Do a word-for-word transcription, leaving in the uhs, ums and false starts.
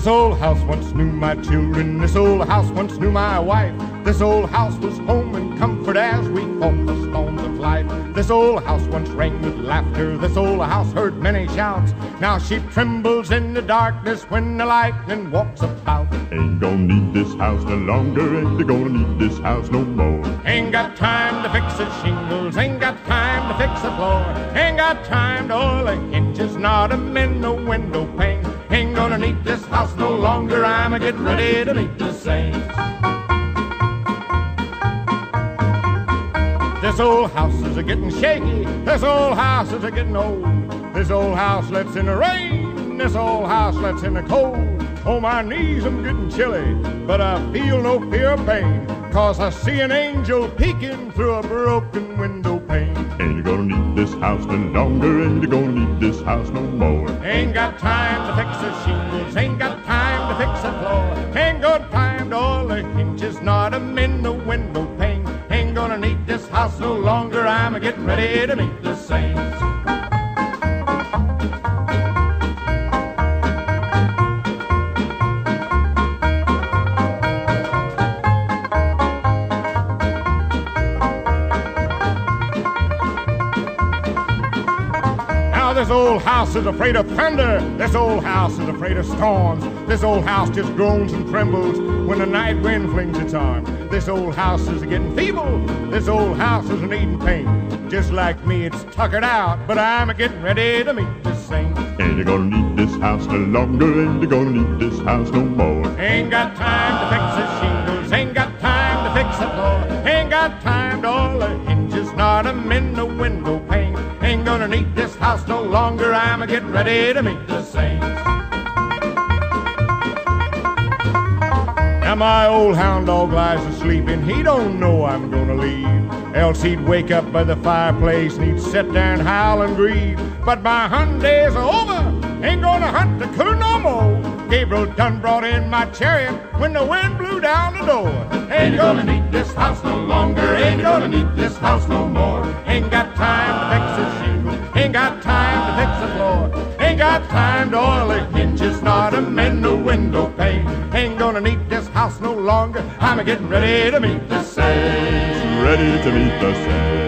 This old house once knew my children, this old house once knew my wife. This old house was home and comfort as we fought the storms of life. This old house once rang with laughter, this old house heard many shouts. Now she trembles in the darkness when the lightning walks about. Ain't gonna need this house no longer, ain't gonna need this house no more. Ain't got time to fix the shingles, ain't got time to fix the floor. Ain't got time to oil the hinges, not to mend the window pane. Ain't gonna need this house no longer, I'm a getting ready to meet the saints. This old house is a getting shaky, this old house is a getting old. This old house lets in the rain, this old house lets in the cold. Oh, my knees, I'm getting chilly, but I feel no fear of pain, 'cause I see an angel peeking through a broken window pane. Ain't gonna need this house no longer, ain't gonna need this house no more. Ain't got time to fix the shingles, ain't got time to fix the floor. Ain't got time to oil the hinges, not to mend the window pane. Ain't gonna need this house no longer, I'm a-getting ready to meet the saints. This old house is afraid of thunder, this old house is afraid of storms. This old house just groans and trembles when the night wind flings its arms. This old house is getting feeble, this old house is needing pain. Just like me, it's tuckered out, but I'm a-getting ready to meet the saints. Ain't gonna need this house no longer, ain't gonna need this house no more. Ain't got time to fix the shingles, ain't got time to fix the floor. Ain't got time to oil the hinges, not to mend the window pane. Ain't gonna need this house no longer, I'm a-getting ready to meet the saints. Now my old hound dog lies asleep and he don't know I'm gonna leave. Else he'd wake up by the fireplace and he'd sit there and howl and grieve. But my hunt days are over, ain't gonna hunt the coon no more. Gabriel done brought in my chariot when the wind blew down the door. Ain't gonna need this house no longer, ain't gonna need this house no more. Ain't got time to fix the shingles, ain't got time to fix the floor. Ain't got time to oil the hinges, nor to mend the window pane. Ain't gonna need this house no longer, I'm a-getting ready to meet the saints. Ready to meet the saints.